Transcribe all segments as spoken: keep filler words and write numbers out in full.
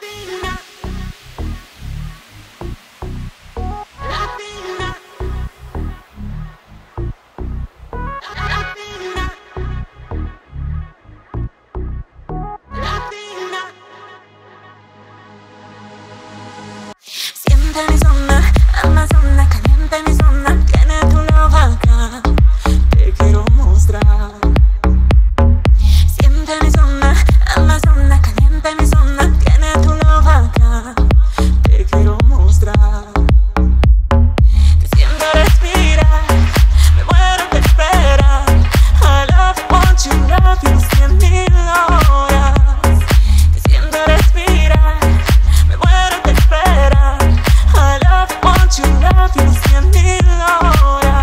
Siente mi zona, Amazona, caliente mi zona, tiene tu love acá, te quiero mostrar. Siente mi zona, Amazona, caliente mi zona, tiene tu love acá, te quiero mostrar. Te siento respirar, me muero de esperar. I love, want you, love you, cien mil horas. Te siento respirar, me muero de esperar. I love, want you, love you, cien mil horas.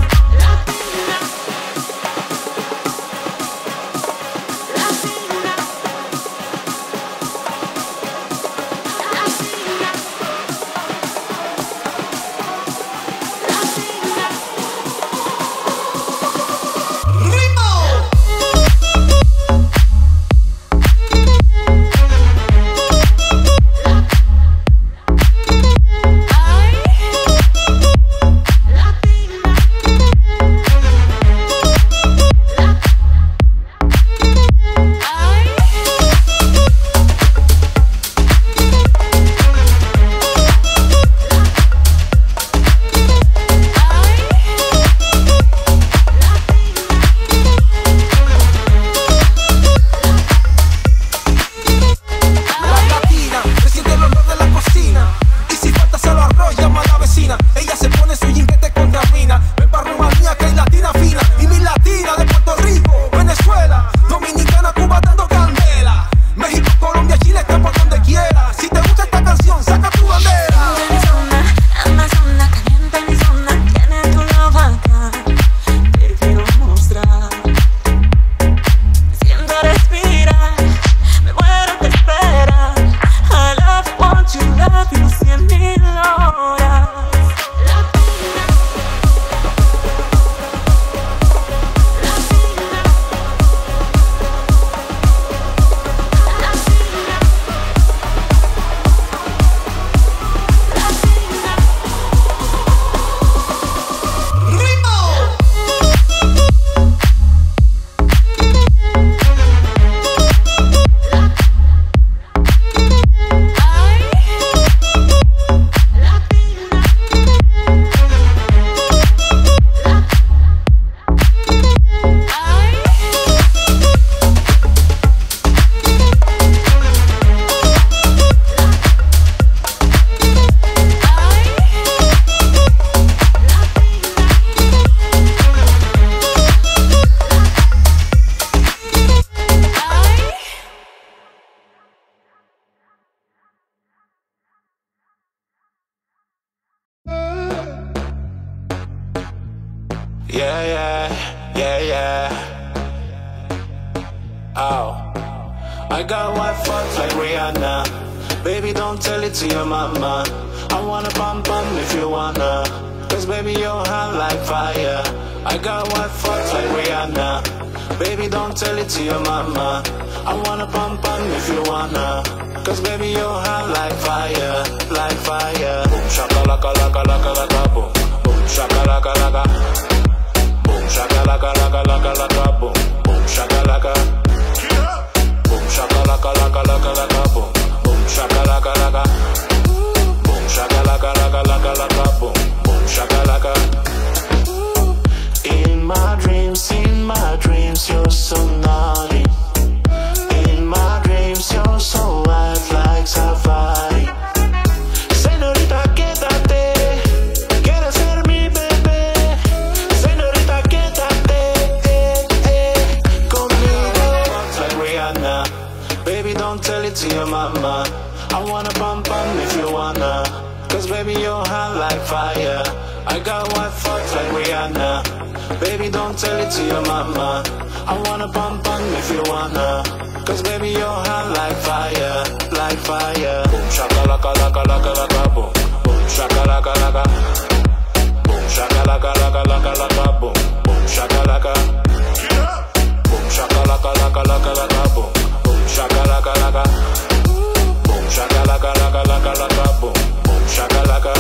Ella se pone su jean que te contamina. Ven pa' Rumanía que hay latina fina. Y mi latina de Puerto Rico, Venezuela, Dominicana, Cuba dando candela. México, Colombia, Chile, está por donde quiera. Si te gusta esta canción, saca tu bandera. Siente mi zona, Amazona, caliente mi zona, tiene tu love acá, te quiero mostrar. Te siento respirar, me muero de esperar. I love, want you, love you, cien mil horas. Yeah, yeah, yeah, yeah. Oh, I got white fuck like Rihanna. Baby, don't tell it to your mama. I wanna pump pump if you wanna. Cause baby, you're hot like fire. I got white fuck like Rihanna. Baby, don't tell it to your mama. I wanna pump pump if you wanna. Cause baby, you're hot like fire, like fire. Boom, shakalaka, laka, laka, laka, boom. Boom, shakalaka, laka. Boom, shakalaka, laka, laka, laka, boom. Boom, shakalaka. Boom, shakalaka, laka, laka, laka, boom. Boom, shakalaka, laka. Boom, shakalaka, laka, laka, laka, boom. Boom, shakalaka. In my dreams, in my dreams, you're so naughty. In my dreams, you're so wild like safari. Señorita, quédate. Quieres ser mi bebé. Señorita, quédate. Eh, eh, conmigo. Like Rihanna. Baby, don't tell it to your mama. I wanna pump pump if you wanna. Cause baby, you're hot like fire. I got white fuck like Rihanna. Baby, don't tell it to your mama. I wanna pump pump if you wanna. Cause baby, you're hot like fire, like fire. Boom, shakalaka, laka, laka, laka, boom. Boom, shakalaka, laka. Boom, shakalaka, laka, laka, laka, boom. Boom, shakalaka. Boom, shakalaka, laka, laka, laka, boom. Boom, shakalaka, laka. Boom, shakalaka. laka laka laka laka boom boom shakalaka.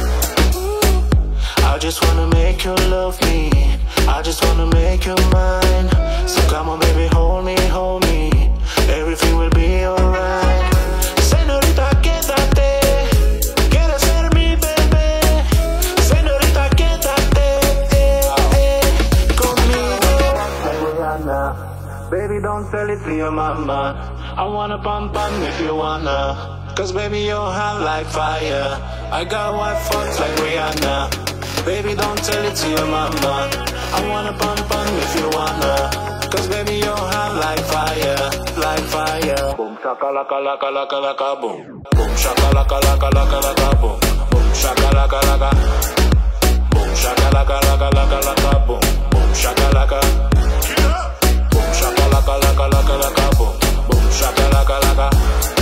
I just wanna make you love me, I just wanna make you mine. So come on baby, hold me, hold me, everything will be alright. Señorita, quédate, quieres ser mi bebé. Señorita, quédate eh, eh, conmigo. Baby, don't tell it to your mama. I wanna pump pump if you wanna, cause baby you're hot like fire. I got white foot like Rihanna. Baby, don't tell it to your mama. I wanna pump pump if you wanna, cause baby you're hot like fire, like fire. Boom shakalaka laka laka laka boom. Boom shakalaka laka laka laka boom. Boom shakalaka laka. Boom shakalaka laka laka laka boom. Boom shakalaka. Boom shakalaka laka laka laka boom. Boom shakalaka laka.